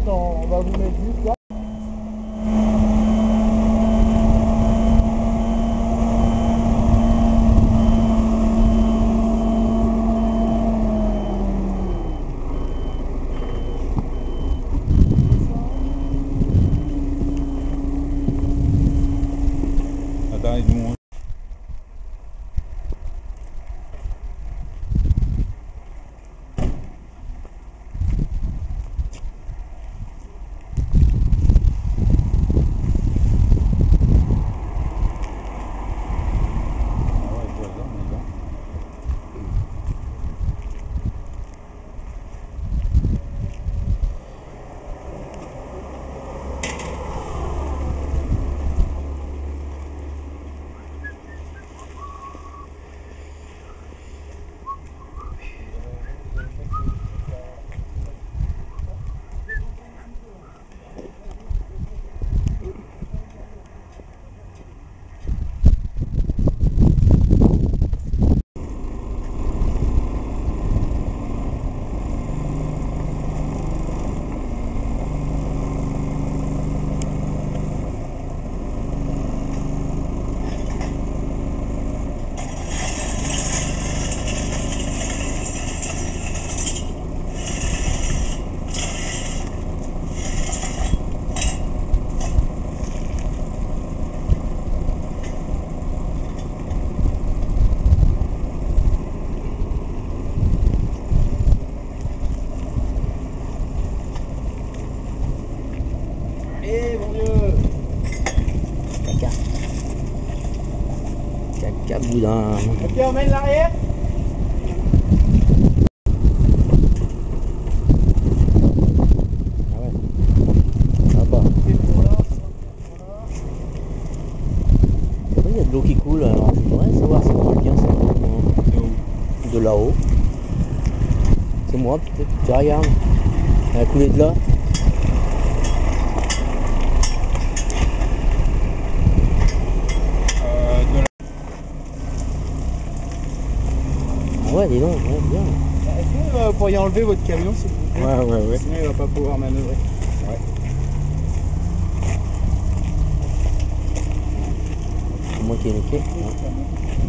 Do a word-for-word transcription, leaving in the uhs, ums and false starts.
mettre en... on va vous mettre juste là. Attends, aide-moi. Eh mon Dieu! Caca. Caca boudin. Ok, on mène l'arrière? Ah ouais. Ah bah. Il y a de l'eau qui coule, alors je voudrais savoir si on bien ça. De là-haut. C'est moi peut-être. Tu regardes. Elle a coulé de là. Ouais, dis donc, ouais, bien. Est-ce que vous pourriez enlever votre camion s'il vous plaît? Ouais, ouais, ouais. Sinon il va pas pouvoir manœuvrer. Ouais. C'est moi qui ai le quai. Ouais.